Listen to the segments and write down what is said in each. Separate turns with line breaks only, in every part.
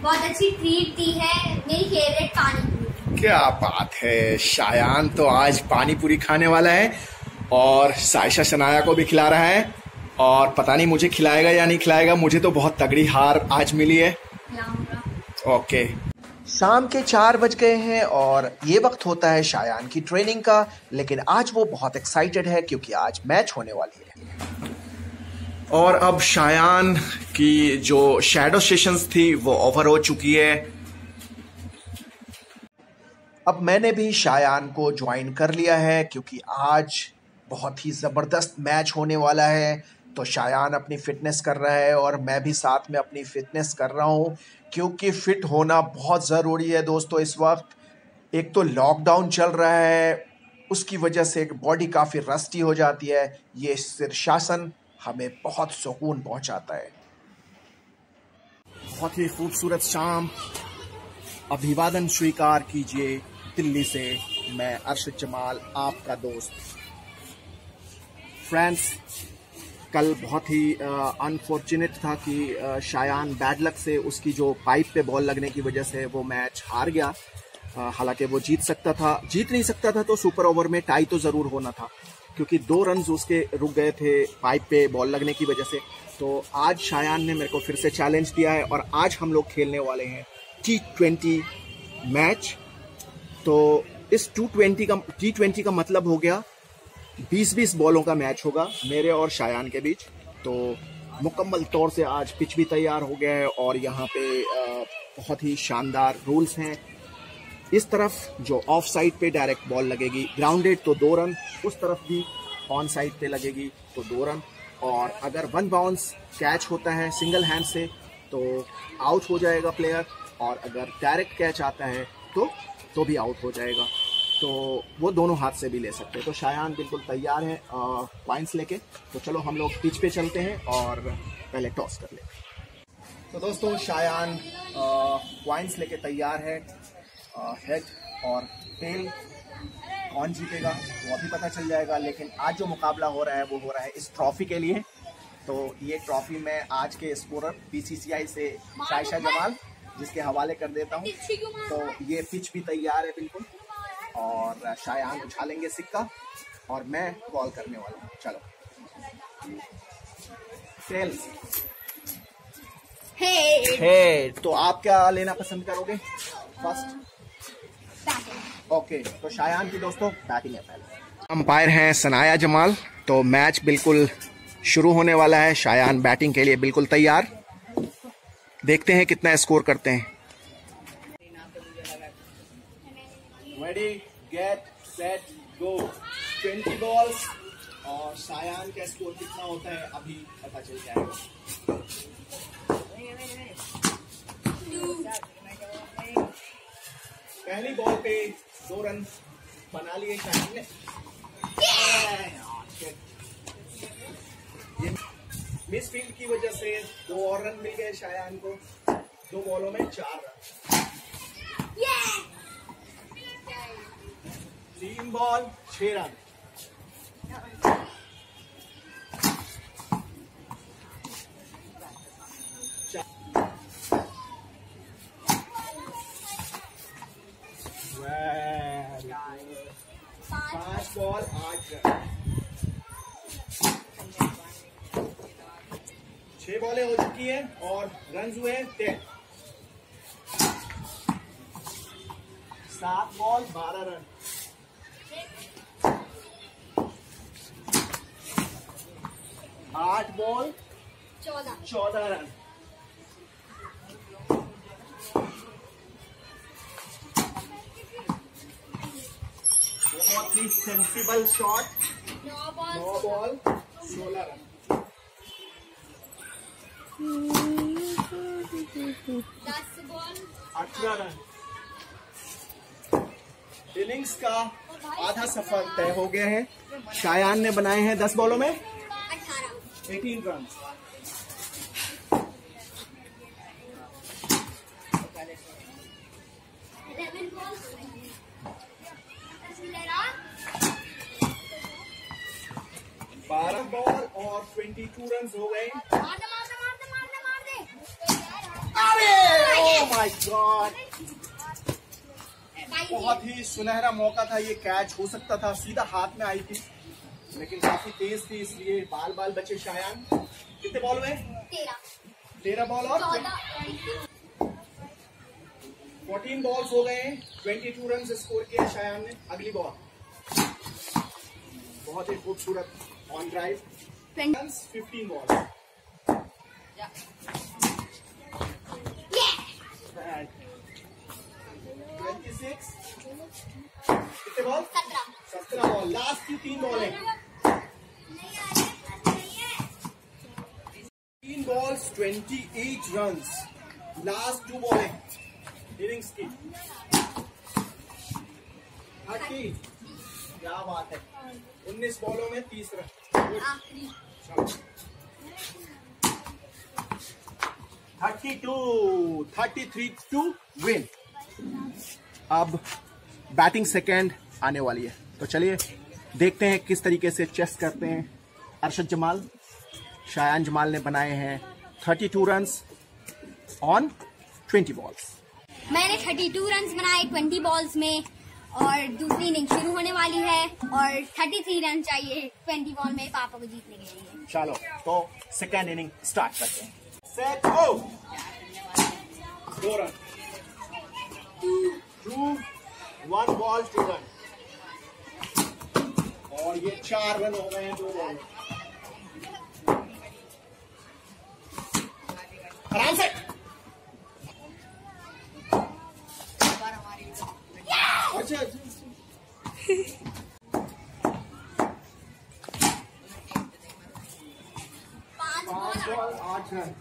बहुत अच्छी ट्रीट दी है, मेरी फेवरेट पानी पूरी।
क्या बात है, शायान तो आज पानी पूरी खाने वाला है और साइशा शनाया को भी खिला रहा है और पता नहीं मुझे खिलाएगा या नहीं खिलाएगा। मुझे तो बहुत तगड़ी हार आज मिली है। ओके, शाम के 4 बज गए हैं और ये वक्त होता है शायान की ट्रेनिंग का, लेकिन आज वो बहुत एक्साइटेड है क्योंकि आज मैच होने वाली है। और अब शायान की जो शैडो सेशंस थी वो ओवर हो चुकी है। अब मैंने भी शायान को ज्वाइन कर लिया है क्योंकि आज बहुत ही ज़बरदस्त मैच होने वाला है। तो शायान अपनी फ़िटनेस कर रहा है और मैं भी साथ में अपनी फ़िटनेस कर रहा हूँ क्योंकि फ़िट होना बहुत ज़रूरी है दोस्तों। इस वक्त एक तो लॉकडाउन चल रहा है, उसकी वजह से बॉडी काफ़ी रस्टी हो जाती है। ये शीर्षासन हमें बहुत सुकून पहुंचाता है। बहुत ही खूबसूरत शाम, अभिवादन स्वीकार कीजिए दिल्ली से, मैं अरशद जमाल आपका दोस्त। फ्रेंड्स, कल बहुत ही अनफॉर्चुनेट था कि शायान बैड लक से उसकी जो पाइप पे बॉल लगने की वजह से वो मैच हार गया। हालांकि वो जीत नहीं सकता था तो सुपर ओवर में टाई तो ज़रूर होना था क्योंकि 2 रन उसके रुक गए थे पाइप पे बॉल लगने की वजह से। तो आज शायान ने मेरे को फिर से चैलेंज दिया है और आज हम लोग खेलने वाले हैं T20 मैच। तो इस T20 का मतलब हो गया 20-20 बॉलों का मैच होगा मेरे और शायान के बीच। तो मुकम्मल तौर से आज पिच भी तैयार हो गया है और यहाँ पे बहुत ही शानदार रूल्स हैं। इस तरफ जो ऑफ साइड पे डायरेक्ट बॉल लगेगी ग्राउंडेड तो 2 रन, उस तरफ भी ऑन साइड पे लगेगी तो 2 रन, और अगर 1 बाउंस कैच होता है सिंगल हैंड से तो आउट हो जाएगा प्लेयर, और अगर डायरेक्ट कैच आता है तो भी आउट हो जाएगा। तो वो दोनों हाथ से भी ले सकते हैं। तो शायान बिल्कुल तैयार है पॉइंट्स लेके। तो चलो हम लोग पिच पे चलते हैं और पहले टॉस कर लेते हैं। तो दोस्तों शायान पॉइंट्स लेके तैयार है। हेड और टेल कौन जीतेगा वो अभी पता चल जाएगा, लेकिन आज जो मुकाबला हो रहा है वो हो रहा है इस ट्रॉफी के लिए। तो ये ट्रॉफी मैं आज के स्कोरर BCCI से साइशा जमाल जिसके हवाले कर देता हूँ। तो ये पिच भी तैयार है बिल्कुल, और शायान उछालेंगे सिक्का और मैं कॉल करने वाला हूँ। चलो, टेल्स, हेड। तो आप क्या लेना पसंद करोगे फर्स्ट? ओके, तो शायान की दोस्तों बैटिंग है पहले। अंपायर हैं सनाया जमाल। तो मैच बिल्कुल शुरू होने वाला है। शायान बैटिंग के लिए बिल्कुल तैयार। देखते हैं कितना स्कोर करते हैं। Ready, get, set, go. 20 balls और शायान का स्कोर कितना होता है अभी पता चल जाएगा। पहली बॉल पे 2 रन बना लिए शायान ने। मिस फील्ड की वजह से 2 और रन मिल गए शायान को। 2 बॉलों में 4 रन। 3 ball 6 run. पांच बॉल 8 रन। 6 बॉलें हो चुकी हैं और रन हुए हैं 10। 7 बॉल 12 रन। 8 ball 14 run. बहुत ही sensible shot. 9 ball 16 run.
10 ball
18 run. Innings का आधा सफर तय हो गया है। शायान ने बनाए हैं 10 बॉलों में 18 रन। बॉल और 22 रन हो गए। अरे माय गॉड, बहुत ही सुनहरा मौका था, ये कैच हो सकता था, सीधा हाथ में आई थी लेकिन काफी तेज थी इसलिए बाल बचे शायान। कितने बॉल हुए? 13 बॉल और 14 बॉल्स हो गए हैं। 22 रन स्कोर किया शायान ने। अगली बॉल बहुत ही खूबसूरत ऑन ड्राइव, 15 बॉल। कितने बॉल? 17 बॉल। लास्ट की 3 बॉल है। 3 बॉल्स 28 रन्स। लास्ट 2 बॉल है इनिंग्स की। 30। क्या बात है, 19 बॉलों में 30 रन। 33 to win. अब बैटिंग सेकेंड आने वाली है, तो चलिए देखते हैं किस तरीके से चेस करते हैं अरशद जमाल। शायान जमाल ने बनाए हैं 32 रन्स ऑन 20 बॉल्स।
मैंने 32 रन बनाए 20 बॉल्स में और दूसरी इनिंग शुरू होने वाली है और 33 रन चाहिए 20 बॉल में पापा को जीतने के लिए।
चलो तो सेकेंड इनिंग स्टार्ट करते हैं। Set go. 2 run, 2 1 ball 2 run और ये 4 रन हो गए हैं 2 बॉल। आराम से। अच्छा 5 बॉल 8 रन।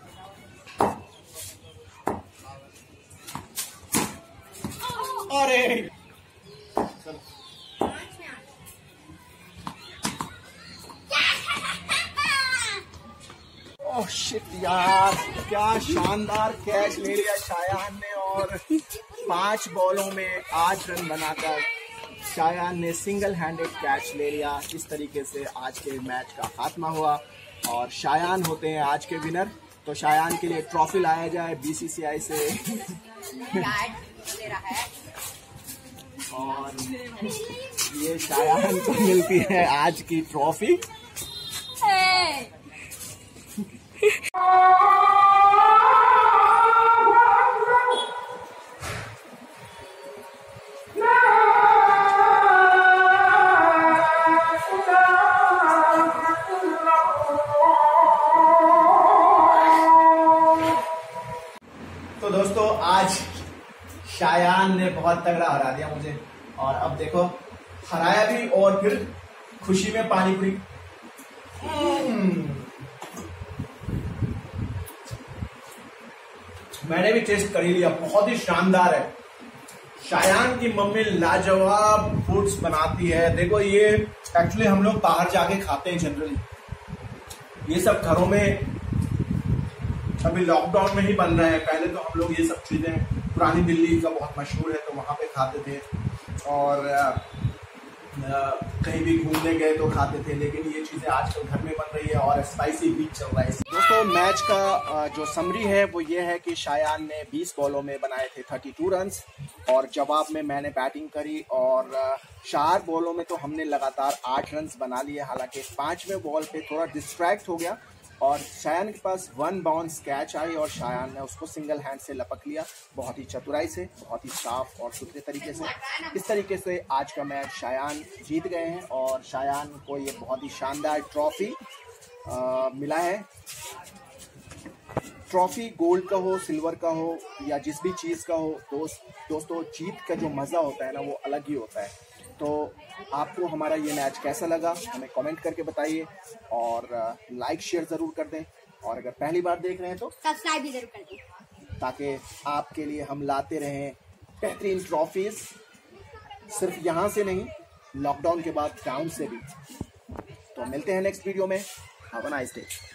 अरे ओह शिट यार, क्या शानदार कैच ले लिया शायान ने और 5 बॉलों में 8 रन बनाकर शायान ने सिंगल हैंडेड कैच ले लिया। इस तरीके से आज के मैच का खात्मा हुआ और शायान होते हैं आज के विनर। तो शायान के लिए ट्रॉफी लाया जाए BCCI से और ये शायान को मिलती है आज की ट्रॉफी। तो दोस्तों आज शायान ने बहुत तगड़ा हरा दिया मुझे और अब देखो हराया भी और फिर खुशी में पानी पूरी। मैंने भी टेस्ट कर ही लिया, बहुत ही शानदार है। शायान की मम्मी लाजवाब फूड्स बनाती है। देखो ये एक्चुअली हम लोग बाहर जाके खाते हैं जनरली, ये सब घरों में अभी लॉकडाउन में ही बन रहा है। पहले तो हम लोग ये सब चीजें पुरानी दिल्ली का बहुत मशहूर है तो वहां पे खाते थे और कहीं भी घूमने गए तो खाते थे, लेकिन ये चीजें आजकल घर में बन रही है और स्पाइसी भी चल रहा है। दोस्तों मैच का जो समरी है वो ये है कि शायान ने 20 बॉलों में बनाए थे 32 रन्स और जवाब में मैंने बैटिंग करी और 4 बॉलों में तो हमने लगातार 8 रन्स बना लिए। हालांकि 5वें बॉल पे थोड़ा डिस्ट्रैक्ट हो गया और शायान के पास 1 बाउंस कैच आई और शायान ने उसको सिंगल हैंड से लपक लिया, बहुत ही चतुराई से, बहुत ही साफ और सुथरे तरीके से। इस तरीके से आज का मैच शायान जीत गए हैं और शायान को ये बहुत ही शानदार ट्रॉफी मिला है। ट्रॉफी गोल्ड का हो, सिल्वर का हो या जिस भी चीज़ का हो, दोस्तों जीत का जो मज़ा होता है ना वो अलग ही होता है। तो आपको हमारा ये मैच कैसा लगा हमें कमेंट करके बताइए और लाइक शेयर ज़रूर कर दें और अगर पहली बार देख रहे हैं तो
सब्सक्राइब भी जरूर कर दें
ताकि आपके लिए हम लाते रहें बेहतरीन ट्रॉफीज, सिर्फ यहाँ से नहीं लॉकडाउन के बाद ग्राउंड से भी। तो मिलते हैं नेक्स्ट वीडियो में। Have a nice day.